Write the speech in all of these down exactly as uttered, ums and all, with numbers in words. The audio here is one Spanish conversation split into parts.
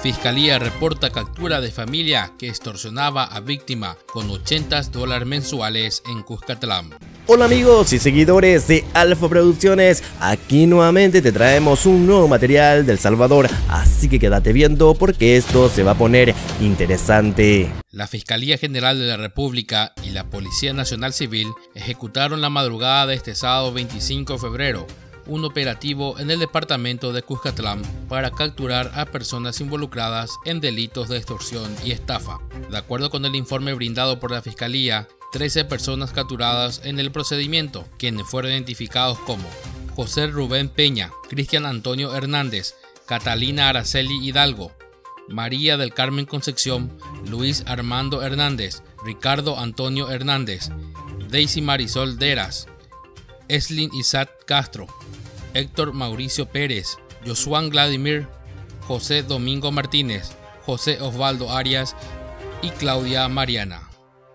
Fiscalía reporta captura de familia que extorsionaba a víctima con ochenta dólares mensuales en Cuscatlán. Hola amigos y seguidores de Alfa Producciones, aquí nuevamente te traemos un nuevo material del Salvador, así que quédate viendo porque esto se va a poner interesante. La Fiscalía General de la República y la Policía Nacional Civil ejecutaron la madrugada de este sábado veinticinco de febrero un operativo en el departamento de Cuscatlán para capturar a personas involucradas en delitos de extorsión y estafa. De acuerdo con el informe brindado por la Fiscalía, trece personas capturadas en el procedimiento, quienes fueron identificados como José Rubén Peña, Cristian Antonio Hernández, Catalina Araceli Hidalgo, María del Carmen Concepción, Luis Armando Hernández, Ricardo Antonio Hernández, Daisy Marisol Deras, Eslin Isaac Castro, Héctor Mauricio Pérez, Josuán Vladimir, José Domingo Martínez, José Osvaldo Arias y Claudia Mariana.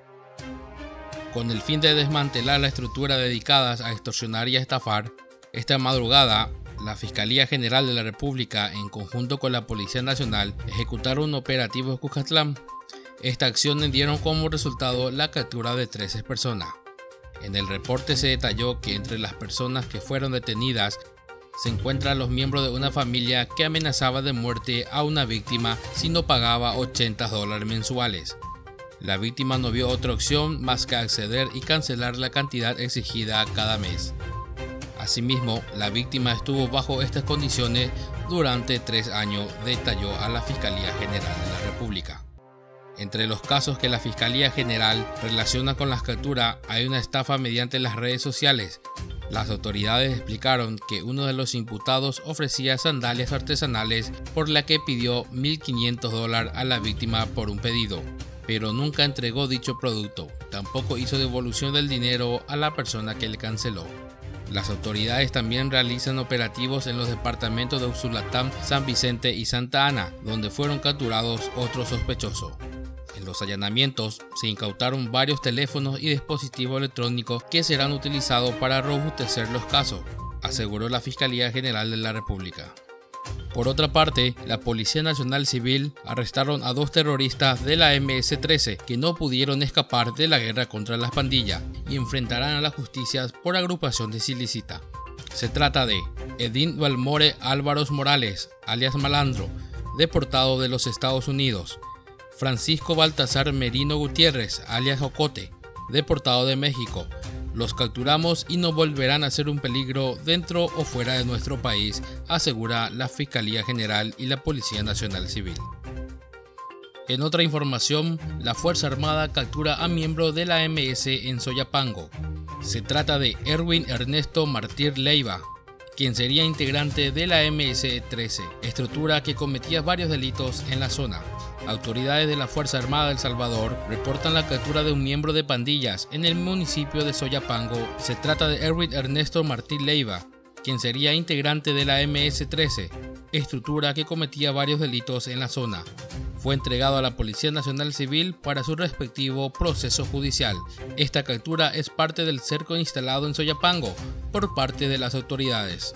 Con el fin de desmantelar la estructura dedicada a extorsionar y a estafar, esta madrugada la Fiscalía General de la República, en conjunto con la Policía Nacional, ejecutaron un operativo en Cuscatlán. Esta acción dieron como resultado la captura de trece personas. En el reporte se detalló que entre las personas que fueron detenidas se encuentran los miembros de una familia que amenazaba de muerte a una víctima si no pagaba ochenta dólares mensuales. La víctima no vio otra opción más que acceder y cancelar la cantidad exigida cada mes. Asimismo, la víctima estuvo bajo estas condiciones durante tres años, detalló a la Fiscalía General de la República. Entre los casos que la Fiscalía General relaciona con las capturas hay una estafa mediante las redes sociales. Las autoridades explicaron que uno de los imputados ofrecía sandalias artesanales por la que pidió mil quinientos dólares a la víctima por un pedido, pero nunca entregó dicho producto. Tampoco hizo devolución del dinero a la persona que le canceló. Las autoridades también realizan operativos en los departamentos de Usulatán, San Vicente y Santa Ana, donde fueron capturados otros sospechosos. En los allanamientos se incautaron varios teléfonos y dispositivos electrónicos que serán utilizados para robustecer los casos, aseguró la Fiscalía General de la República. Por otra parte, la Policía Nacional Civil arrestaron a dos terroristas de la eme ese trece que no pudieron escapar de la guerra contra las pandillas y enfrentarán a la justicia por agrupaciones ilícitas. Se trata de Edín Valmore Álvaros Morales, alias Malandro, deportado de los Estados Unidos, Francisco Baltasar Merino Gutiérrez, alias Ocote, deportado de México. Los capturamos y no volverán a ser un peligro dentro o fuera de nuestro país, asegura la Fiscalía General y la Policía Nacional Civil. En otra información, la Fuerza Armada captura a miembro de la eme ese en Soyapango. Se trata de Erwin Ernesto Martir Leiva, quien sería integrante de la eme ese trece, estructura que cometía varios delitos en la zona. Autoridades de la Fuerza Armada de El Salvador reportan la captura de un miembro de pandillas en el municipio de Soyapango. Se trata de Erwin Ernesto Martín Leiva, quien sería integrante de la eme ese trece, estructura que cometía varios delitos en la zona. Fue entregado a la Policía Nacional Civil para su respectivo proceso judicial. Esta captura es parte del cerco instalado en Soyapango por parte de las autoridades.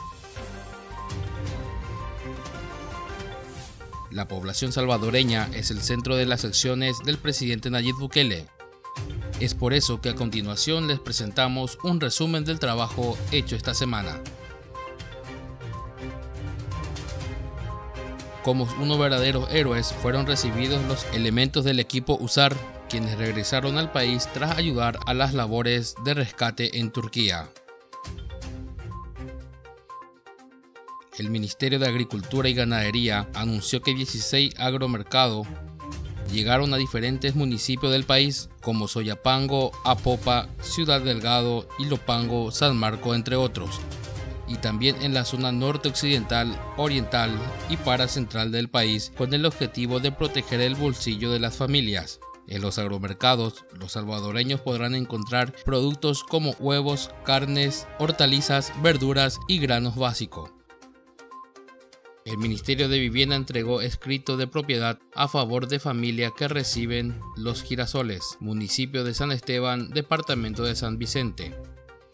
La población salvadoreña es el centro de las acciones del presidente Nayib Bukele. Es por eso que a continuación les presentamos un resumen del trabajo hecho esta semana. Como unos verdaderos héroes fueron recibidos los elementos del equipo U S A R, quienes regresaron al país tras ayudar a las labores de rescate en Turquía. El Ministerio de Agricultura y Ganadería anunció que dieciséis agromercados llegaron a diferentes municipios del país, como Soyapango, Apopa, Ciudad Delgado, Ilopango, San Marco, entre otros, y también en la zona norte occidental, oriental y paracentral del país, con el objetivo de proteger el bolsillo de las familias. En los agromercados, los salvadoreños podrán encontrar productos como huevos, carnes, hortalizas, verduras y granos básicos. El Ministerio de Vivienda entregó escrito de propiedad a favor de familias que reciben Los Girasoles, municipio de San Esteban, departamento de San Vicente.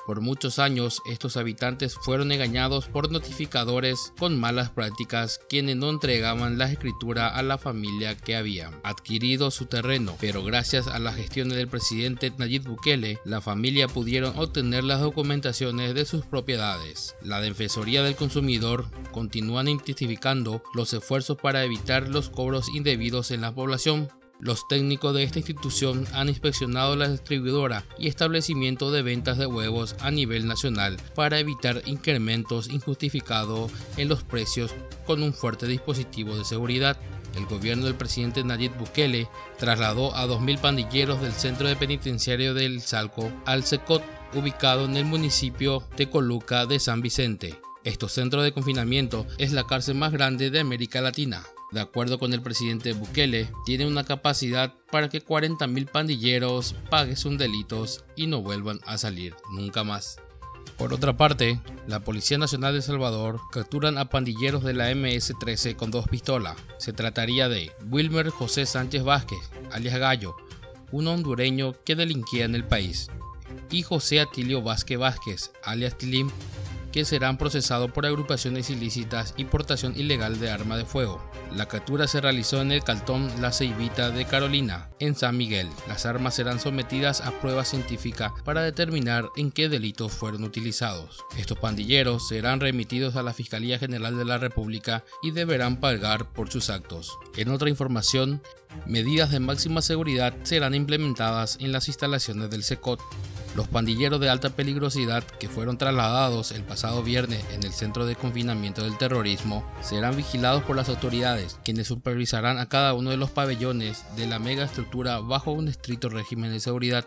Por muchos años, estos habitantes fueron engañados por notificadores con malas prácticas, quienes no entregaban la escritura a la familia que habían adquirido su terreno, pero gracias a las gestiones del presidente Nayib Bukele, la familia pudieron obtener las documentaciones de sus propiedades. La Defensoría del Consumidor continúa intensificando los esfuerzos para evitar los cobros indebidos en la población. Los técnicos de esta institución han inspeccionado la distribuidora y establecimiento de ventas de huevos a nivel nacional para evitar incrementos injustificados en los precios con un fuerte dispositivo de seguridad. El gobierno del presidente Nayib Bukele trasladó a dos mil pandilleros del centro de penitenciario del Salco al Secot, ubicado en el municipio de Coluca de San Vicente. Este centro de confinamiento es la cárcel más grande de América Latina. De acuerdo con el presidente Bukele, tiene una capacidad para que cuarenta mil pandilleros paguen sus delitos y no vuelvan a salir nunca más. Por otra parte, la Policía Nacional de El Salvador capturan a pandilleros de la eme ese trece con dos pistolas. Se trataría de Wilmer José Sánchez Vázquez, alias Gallo, un hondureño que delinquía en el país, y José Atilio Vázquez Vázquez, alias Tilim, que serán procesados por agrupaciones ilícitas y portación ilegal de arma de fuego. La captura se realizó en el cantón La Ceibita de Carolina, en San Miguel. Las armas serán sometidas a prueba científica para determinar en qué delitos fueron utilizados. Estos pandilleros serán remitidos a la Fiscalía General de la República y deberán pagar por sus actos. En otra información, medidas de máxima seguridad serán implementadas en las instalaciones del Secot. Los pandilleros de alta peligrosidad que fueron trasladados el pasado viernes en el centro de confinamiento del terrorismo serán vigilados por las autoridades, quienes supervisarán a cada uno de los pabellones de la megaestructura bajo un estricto régimen de seguridad.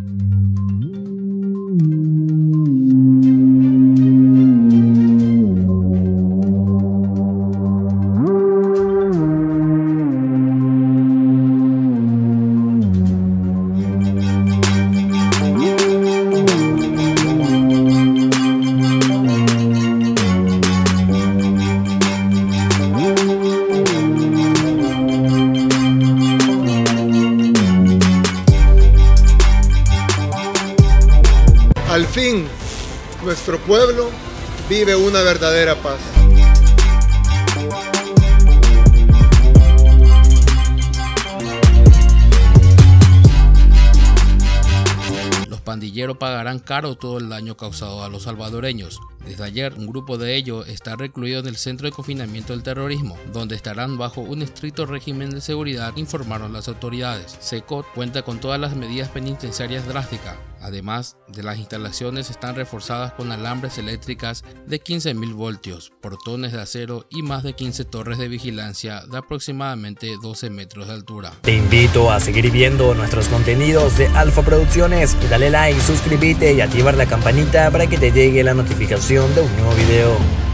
Al fin, nuestro pueblo vive una verdadera paz. Los pandilleros pagarán caro todo el daño causado a los salvadoreños. Desde ayer, un grupo de ellos está recluido en el centro de confinamiento del terrorismo, donde estarán bajo un estricto régimen de seguridad, informaron las autoridades. Secot cuenta con todas las medidas penitenciarias drásticas. Además de las instalaciones están reforzadas con alambres eléctricas de quince mil voltios, portones de acero y más de quince torres de vigilancia de aproximadamente doce metros de altura. Te invito a seguir viendo nuestros contenidos de Alfa Producciones y dale like, suscríbete y activar la campanita para que te llegue la notificación de un nuevo video.